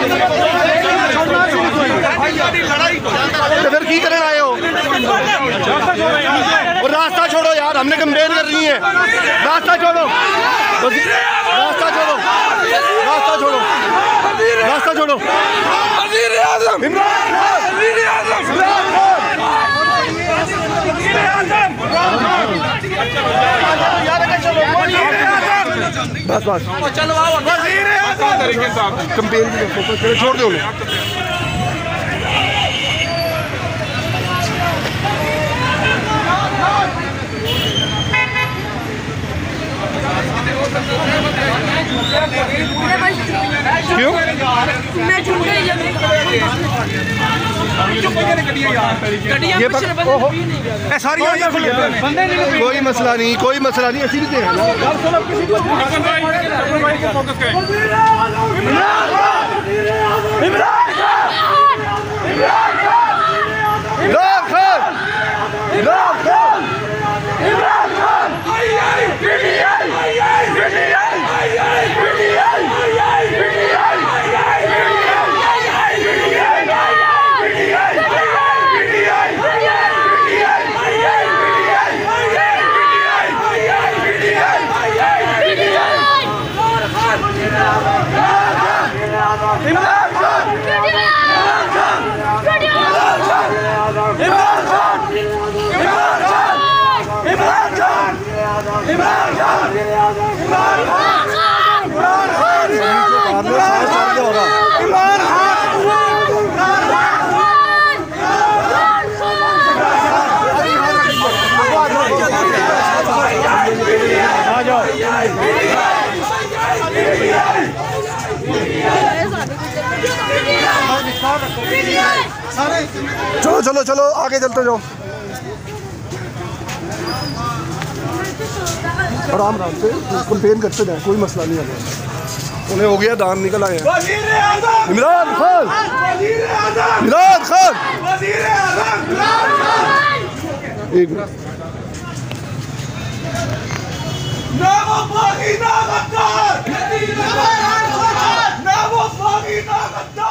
तो फिर की करने आए हो? और रास्ता छोड़ो यार, हमने कंप्लेन कर रही है। रास्ता छोड़ो, रास्ता छोड़ो, रास्ता छोड़ो, रास्ता छोड़ो। बस बस कंपेन छोड़ दो। क्यों? ये सारी कोई मसला नहीं, कोई मसला नहीं, ऐसी भी है चलो चलो चलो आगे चलते जाओ, आराम आराम से कंपेन करते जाए, कोई मसला नहीं है। उन्हें हो गया दान, निकल आए हैं। इमरान खान, इमरान खान, एक मिनट। ना वो बागी ना गद्दार, ना वो बागी ना गद्दार।